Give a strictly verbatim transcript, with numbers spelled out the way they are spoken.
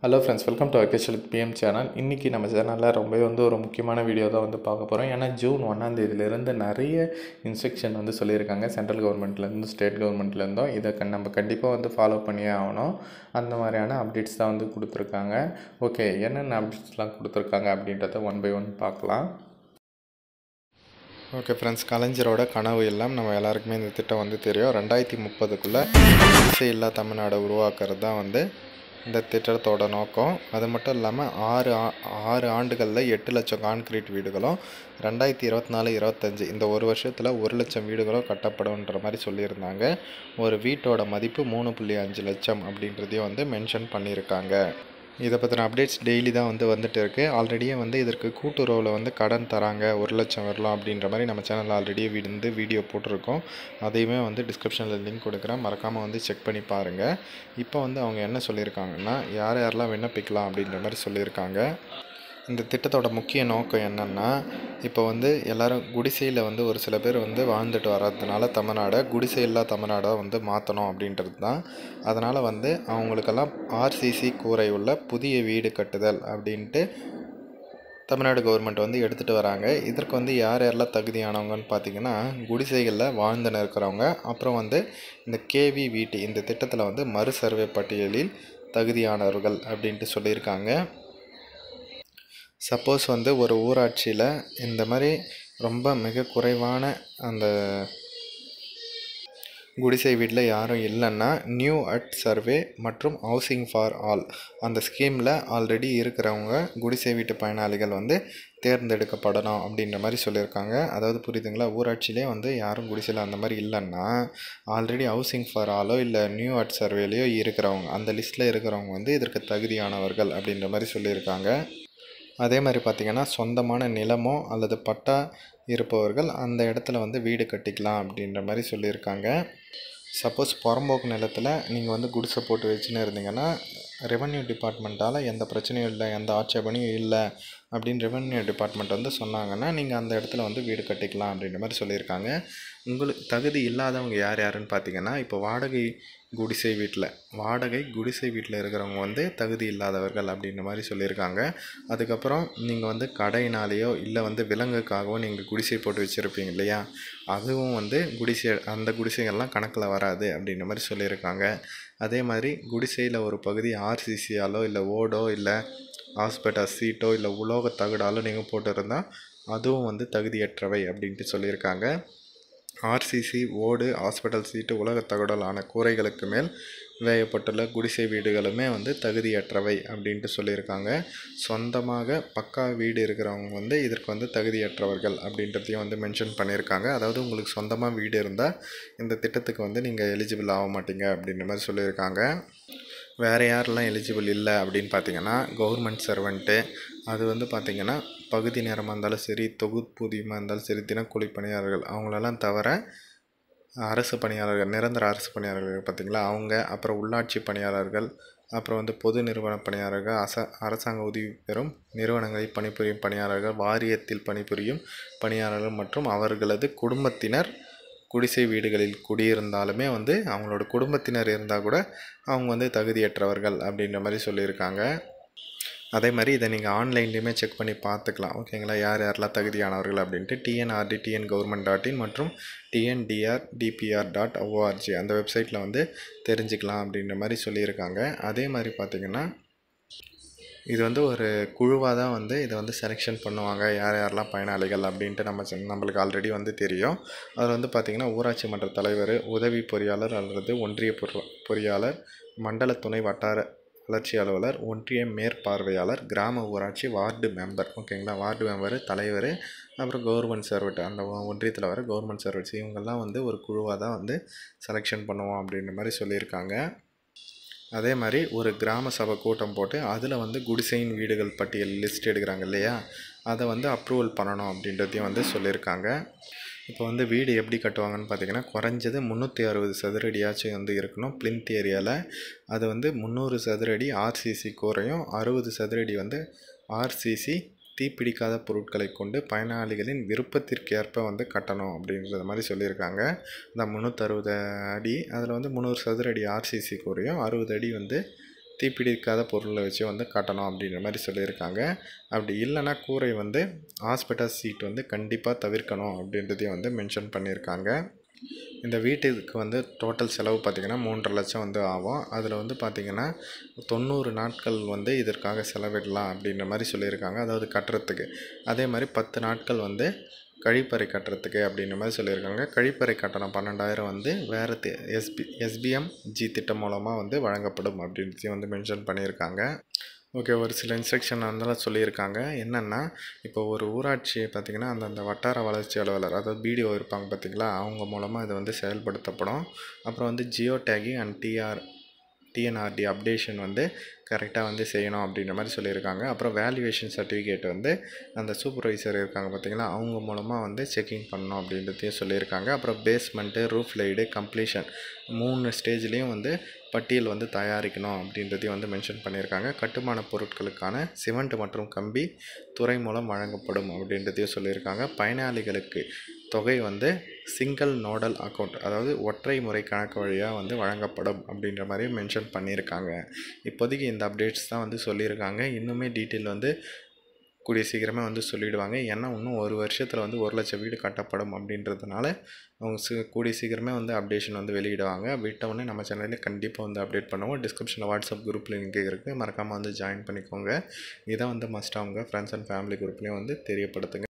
Hello friends, welcome to அகேஷல் PM channel. இன்றைக்கி நம்ம சேனலில் ரொம்ப வந்து ஒரு முக்கியமான வீடியோ தான் வந்து பார்க்க போகிறோம். ஏன்னா ஜூன் ஒன்றாம் தேதியிலேருந்து நிறைய இன்ஸ்ட்ரக்ஷன் வந்து சொல்லியிருக்காங்க சென்ட்ரல் கவர்மெண்ட்லேருந்து, ஸ்டேட் கவர்மெண்ட்லேருந்தும். இதை கண் நம்ம கண்டிப்பாக வந்து ஃபாலோ பண்ணியே ஆகணும். அந்த மாதிரியான அப்டேட்ஸ் தான் வந்து கொடுத்துருக்காங்க. ஓகே, என்னென்ன அப்டேட்ஸ்லாம் கொடுத்துருக்காங்க அப்படின்றத ஒன் பை ஒன் பார்க்கலாம். ஓகே ஃப்ரெண்ட்ஸ், கலைஞரோட கனவு எல்லாம் நம்ம எல்லாருக்குமே இந்த திட்டம் வந்து தெரியும். ரெண்டாயிரத்தி முப்பதுக்குள்ளே குடிசை இல்லா தமிழ்நாடை உருவாக்குறது தான் வந்து இந்த திட்டத்தோட நோக்கம். அது மட்டும் இல்லாமல் ஆறு ஆறு ஆண்டுகளில் எட்டு லட்சம் கான்கிரீட் வீடுகளும், ரெண்டாயிரத்தி இருபத்தி நாலு இருபத்தஞ்சி இந்த ஒரு வருஷத்தில் ஒரு லட்சம் வீடுகளும் கட்டப்படும்ன்ற மாதிரி சொல்லியிருந்தாங்க. ஒரு வீட்டோட மதிப்பு மூணு புள்ளி அஞ்சு லட்சம் அப்படின்றதையும் வந்து மென்ஷன் பண்ணியிருக்காங்க. இதை பற்றின அப்டேட்ஸ் டெய்லி தான் வந்து வந்துட்டு இருக்குது. ஆல்ரெடியே வந்து இதற்கு கூட்டுறவில் வந்து கடன் தராங்க, ஒரு லட்சம் வரலாம் அப்படின்ற மாதிரி நம்ம சேனலில் ஆல்ரெடியே வந்து வீடியோ போட்டிருக்கோம். அதையுமே வந்து டிஸ்கிரிப்ஷனில் லிங்க் கொடுக்குறேன், மறக்காமல் வந்து செக் பண்ணி பாருங்கள். இப்போ வந்து அவங்க என்ன சொல்லியிருக்காங்கன்னா, யார் யாரெல்லாம் விண்ணப்பிக்கலாம் அப்படின்ற மாதிரி சொல்லியிருக்காங்க. இந்த திட்டத்தோட முக்கிய நோக்கம் என்னென்னா, இப்போ வந்து எல்லோரும் குடிசையில் வந்து ஒரு சில பேர் வந்து வாழ்ந்துட்டு வர்றதுனால தமிழ்நாடை குடிசை இல்லா தமிழ்நாடாக வந்து மாற்றணும் அப்படின்றது தான். அதனால் வந்து அவங்களுக்கெல்லாம் ஆர்சிசி கூரை உள்ள புதிய வீடு கட்டுதல் அப்படின்ட்டு தமிழ்நாடு கவர்மெண்ட் வந்து எடுத்துகிட்டு வராங்க. இதற்கு வந்து யார் யாரெல்லாம் தகுதியானவங்கன்னு பார்த்திங்கன்னா, குடிசைகளில் வாழ்ந்துன்னு இருக்கிறவங்க, அப்புறம் வந்து இந்த கேவிவிடி இந்த திட்டத்தில் வந்து மறு சர்வே பட்டியலில் தகுதியானவர்கள் அப்படின்ட்டு சொல்லியிருக்காங்க. சப்போஸ் வந்து ஒரு ஊராட்சியில் இந்த மாதிரி ரொம்ப மிக குறைவான அந்த குடிசை வீட்டில் யாரும் இல்லைன்னா, நியூ அட் சர்வே மற்றும் ஹவுசிங் ஃபார் ஆல் அந்த ஸ்கீமில் ஆல்ரெடி இருக்கிறவங்க குடிசை வீட்டு பயனாளிகள் வந்து தேர்ந்தெடுக்கப்படணும் அப்படின்ற மாதிரி சொல்லியிருக்காங்க. அதாவது புரியுதுங்களா, ஊராட்சியிலே வந்து யாரும் குடிசையில் அந்த மாதிரி இல்லைன்னா, ஆல்ரெடி ஹவுசிங் ஃபார் ஆலோ இல்லை நியூ அட் சர்வேலையோ இருக்கிறவங்க, அந்த லிஸ்ட்டில் இருக்கிறவங்க வந்து இதற்கு தகுதியானவர்கள் அப்படின்ற மாதிரி சொல்லியிருக்காங்க. அதே மாதிரி பார்த்திங்கன்னா, சொந்தமான நிலமோ அல்லது பட்டா இருப்பவர்கள் அந்த இடத்துல வந்து வீடு கட்டிக்கலாம் அப்படின்ற மாதிரி சொல்லியிருக்காங்க. சப்போஸ் புறம்போக்கு நிலத்தில் நீங்கள் வந்து குடிசை போட்டு வச்சுன்னு இருந்தீங்கன்னா, ரெவன்யூ டிபார்ட்மெண்ட்டால் எந்த பிரச்சனையும் இல்லை, எந்த ஆட்சேபனையும் இல்லை அப்படின்னு ரெவன்யூ டிபார்ட்மெண்ட் வந்து சொன்னாங்கன்னா, நீங்கள் அந்த இடத்துல வந்து வீடு கட்டிக்கலாம் அப்படின்ற மாதிரி சொல்லியிருக்காங்க. உங்களுக்கு தகுதி இல்லாதவங்க யார் யாருன்னு பார்த்தீங்கன்னா, இப்போ வாடகை குடிசை வீட்டில் வாடகை குடிசை வீட்டில் இருக்கிறவங்க வந்து தகுதி இல்லாதவர்கள் அப்படின்ற மாதிரி சொல்லியிருக்காங்க. அதுக்கப்புறம் நீங்கள் வந்து கடையினாலேயோ இல்லை வந்து விலங்குக்காகவோ நீங்கள் குடிசை போட்டு வச்சுருப்பீங்க இல்லையா, அதுவும் வந்து குடிசை அந்த குடிசைகள்லாம் கணக்கில் வராது அப்படின்ற மாதிரி சொல்லியிருக்காங்க. அதே மாதிரி குடிசையில் ஒரு பகுதி ஆர்சிசியாலோ இல்லை ஓடோ இல்லை ஹாஸ்பிட்டல் சீட்டோ இல்லை உலோக தகடாலோ நீங்கள் போட்டிருந்தால் அதுவும் வந்து தகுதியற்றவை அப்படின்ட்டு சொல்லியிருக்காங்க. ஆர்சிசி, ஓடு, ஹாஸ்பிட்டல் சீட்டு, உலக தகடாலான கூரைகளுக்கு மேல் வேயப்பட்டுள்ள குடிசை வீடுகளுமே வந்து தகுதியற்றவை அப்படின்ட்டு சொல்லியிருக்காங்க. சொந்தமாக பக்கா வீடு இருக்கிறவங்க வந்து இதற்கு வந்து தகுதியற்றவர்கள் அப்படின்றதையும் வந்து மென்ஷன் பண்ணியிருக்காங்க. அதாவது உங்களுக்கு சொந்தமாக வீடு இருந்தால் இந்த திட்டத்துக்கு வந்து நீங்கள் எலிஜிபிள் ஆக மாட்டீங்க அப்படின்ற மாதிரி சொல்லியிருக்காங்க. வேறு யாரெல்லாம் எலிஜிபிள் இல்லை அப்படின்னு பார்த்தீங்கன்னா, கவர்மெண்ட் சர்வெண்ட்டு, அது வந்து பார்த்திங்கன்னா பகுதி நேரமாக இருந்தாலும் சரி, தொகுப்பூதியமாக இருந்தாலும் சரி, தினக்கூலி பணியாளர்கள் அவங்களெல்லாம் தவிர அரசு பணியாளர்கள், நிரந்தர அரசு பணியாளர்கள் பார்த்திங்களா அவங்க, அப்புறம் உள்ளாட்சி பணியாளர்கள், அப்புறம் வந்து பொது நிறுவன பணியாளர்கள், அச அரசாங்க உதவி பெறும் நிறுவனங்களில் பணிபுரியும் பணியாளர்கள், வாரியத்தில் பணிபுரியும் பணியாளர்கள் மற்றும் அவர்களது குடும்பத்தினர் குடிசை வீடுகளில் குடியிருந்தாலுமே வந்து அவங்களோட குடும்பத்தினர் இருந்தால் கூட அவங்க வந்து தகுதியற்றவர்கள் அப்படின்ற மாதிரி சொல்லியிருக்காங்க. அதே மாதிரி இதை நீங்கள் ஆன்லைன்லேயுமே செக் பண்ணி பார்த்துக்கலாம். ஓகேங்களா, யார் யாரெல்லாம் தகுதியானவர்கள் அப்படின்ட்டு TNRD TN government dot in மற்றும் டிஎன்டிஆர் டிபிஆர் டாட் ஓஆர்ஜி அந்த வெப்சைட்டில் வந்து தெரிஞ்சுக்கலாம் அப்படின்ற மாதிரி சொல்லியிருக்காங்க. அதே மாதிரி பார்த்திங்கன்னா, இது வந்து ஒரு குழுவாக தான் வந்து இதை வந்து செலெக்ஷன் பண்ணுவாங்க, யார் யாரெல்லாம் பயனாளிகள் அப்படின்ட்டு நம்ம நம்மளுக்கு ஆல்ரெடி வந்து தெரியும். அதில் வந்து பார்த்திங்கன்னா, ஊராட்சி மன்ற தலைவர், உதவி பொறியாளர் அல்லது ஒன்றிய பொறியாளர், மண்டல துணை வட்டார வளர்ச்சி அலுவலர், ஒன்றிய மேற்பார்வையாளர், கிராம ஊராட்சி வார்டு மெம்பர், ஓகேங்களா, வார்டு மெம்பர், தலைவர், அப்புறம் கவர்மெண்ட் சர்வெண்ட், அந்த ஒன்றியத்தில் வர கவர்மெண்ட் சர்வெண்ட்ஸ், இவங்கெல்லாம் வந்து ஒரு குழுவாக தான் வந்து செலெக்ஷன் பண்ணுவோம் அப்படின்ற மாதிரி சொல்லியிருக்காங்க. அதே மாதிரி ஒரு கிராம சபை கூட்டம் போட்டு அதில் வந்து குடிசையின் வீடுகள் பட்டியல் லிஸ்ட் எடுக்கிறாங்க இல்லையா, அதை வந்து அப்ரூவல் பண்ணணும் அப்படின்றதையும் வந்து சொல்லியிருக்காங்க. இப்போ வந்து வீடு எப்படி கட்டுவாங்கன்னு பார்த்திங்கன்னா, குறைஞ்சது முந்நூற்றி அறுபது சதுரடியாச்சும் வந்து இருக்கணும் பிளின்த் ஏரியாவில். அது வந்து முந்நூறு சதுரடி ஆர்சிசி கூரையும், அறுபது சதுரடி வந்து ஆர்சிசி தீப்பிடிக்காத பொருட்களை கொண்டு பயனாளிகளின் விருப்பத்திற்கேற்ப வந்து கட்டணும் அப்படின்ற மாதிரி சொல்லியிருக்காங்க. இந்த முந்நூற்றறுபது அடி அதில் வந்து முந்நூறு சதுர அடி ஆர்சிசி கூரையும், அறுபது அடி வந்து தீப்பிடிக்காத பொருளை வச்சு வந்து கட்டணும் அப்படின்ற மாதிரி சொல்லியிருக்காங்க. அப்படி இல்லைன்னா கூரை வந்து ஹாஸ்பிட்டல் சீட் வந்து கண்டிப்பாக தவிர்க்கணும் அப்படின்றதையும் வந்து மென்ஷன் பண்ணியிருக்காங்க. இந்த வீட்டுக்கு வந்து டோட்டல் செலவு பார்த்திங்கன்னா மூன்றரை லட்சம் வந்து ஆகும். அதில் வந்து பார்த்திங்கன்னா தொண்ணூறு நாட்கள் வந்து இதற்காக செலவிடலாம் அப்படின்ற மாதிரி சொல்லியிருக்காங்க, அதாவது கட்டுறதுக்கு. அதே மாதிரி பத்து நாட்கள் வந்து கழிப்பறை கட்டுறதுக்கு அப்படின்ற மாதிரி சொல்லியிருக்காங்க. கழிப்பறை கட்டணம் பன்னெண்டாயிரம் வந்து வேறு எஸ்பி எஸ்பிஎம் ஜி திட்டம் மூலமாக வந்து வழங்கப்படும் அப்படின்றதையும் வந்து மென்ஷன் பண்ணியிருக்காங்க. ஓகே, ஒரு சில இன்ஸ்ட்ரக்ஷன் அதெல்லாம் சொல்லியிருக்காங்க. என்னென்னா, இப்போ ஒரு ஊராட்சி பார்த்திங்கன்னா அந்தந்த வட்டார வளர்ச்சி அலுவலர், அதாவது பிடிஓ இருப்பாங்க பார்த்திங்களா, அவங்க மூலமாக இது வந்து செயல்படுத்தப்படும். அப்புறம் வந்து geo tagging and TR TNRD updation வந்து கரெக்டாக வந்து செய்யணும் அப்படின்ற மாதிரி சொல்லியிருக்காங்க. அப்புறம் வேல்யூவேஷன் சர்டிஃபிகேட் வந்து அந்த சூப்பர்வைசர் இருக்காங்க பார்த்திங்களா, அவங்க மூலமாக வந்து செக்கிங் பண்ணணும் அப்படின்றதையும் சொல்லியிருக்காங்க. அப்புறம் பேஸ்மெண்ட்டு, ரூஃப் லைடு, கம்ப்ளீஷன் மூணு ஸ்டேஜ்லேயும் வந்து பட்டியல் வந்து தயாரிக்கணும் அப்படின்றதையும் வந்து மென்ஷன் பண்ணியிருக்காங்க. கட்டுமான பொருட்களுக்கான சிமெண்ட் மற்றும் கம்பி துறை மூலம் வழங்கப்படும் அப்படின்றதையும் சொல்லியிருக்காங்க. பயனாளிகளுக்கு தொகை வந்து சிங்கிள் நோடல் அக்கௌண்ட், அதாவது ஒற்றை முறை கணக்கு வழியாக வந்து வழங்கப்படும் அப்படின்ற மாதிரி மென்ஷன் பண்ணியிருக்காங்க. இப்போதைக்கு இந்த அப்டேட்ஸ் தான் வந்து சொல்லியிருக்காங்க. இன்னுமே டீட்டெயில் வந்து கூடிய சீக்கிரமே வந்து சொல்லிவிடுவாங்க. ஏன்னா இன்னும் ஒரு வருஷத்தில் வந்து ஒரு லட்சம் வீடு கட்டப்படும் அப்படின்றதுனால அவங்க சி கூடிய சீக்கிரமே வந்து அப்டேஷன் வந்து வெளியிடுவாங்க. விட்டவுடனே நம்ம சேனலில் கண்டிப்பாக வந்து அப்டேட் பண்ணுவோம். டிஸ்கிரிப்ஷனில் வாட்ஸ்அப் குரூப் லிங்க் இருக்குது, மறக்காமல் வந்து ஜாயின் பண்ணிக்கோங்க. இதை வந்து மஸ்ட்டாக அவங்க ஃப்ரெண்ட்ஸ் அண்ட் ஃபேமிலி குரூப்லேயும் வந்து தெரியப்படுத்துங்க.